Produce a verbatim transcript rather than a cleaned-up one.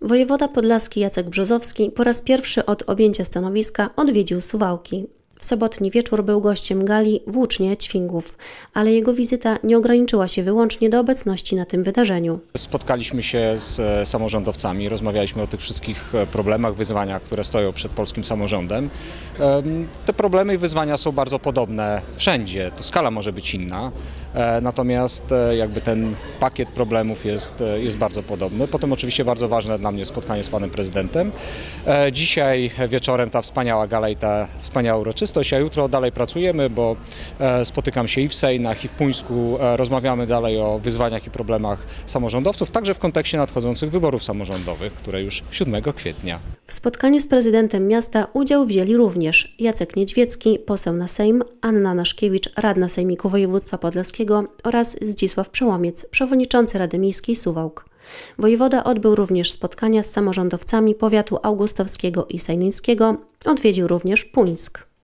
Wojewoda podlaski Jacek Brzozowski po raz pierwszy od objęcia stanowiska odwiedził Suwałki. W sobotni wieczór był gościem gali w Łucznie-Ćwingłów, ale jego wizyta nie ograniczyła się wyłącznie do obecności na tym wydarzeniu. Spotkaliśmy się z samorządowcami, rozmawialiśmy o tych wszystkich problemach, wyzwaniach, które stoją przed polskim samorządem. Te problemy i wyzwania są bardzo podobne wszędzie, to skala może być inna, natomiast jakby ten pakiet problemów jest, jest bardzo podobny. Potem oczywiście bardzo ważne dla mnie spotkanie z panem prezydentem. Dzisiaj wieczorem ta wspaniała gala i ta wspaniała uroczystość, a jutro dalej pracujemy, bo spotykam się i w Sejnach, i w Puńsku, rozmawiamy dalej o wyzwaniach i problemach samorządowców, także w kontekście nadchodzących wyborów samorządowych, które już siódmego kwietnia. W spotkaniu z prezydentem miasta udział wzięli również Jacek Niedźwiecki, poseł na Sejm, Anna Naszkiewicz, radna Sejmiku Województwa Podlaskiego oraz Zdzisław Przełomiec, przewodniczący Rady Miejskiej Suwałk. Wojewoda odbył również spotkania z samorządowcami powiatu augustowskiego i sejneńskiego, odwiedził również Puńsk.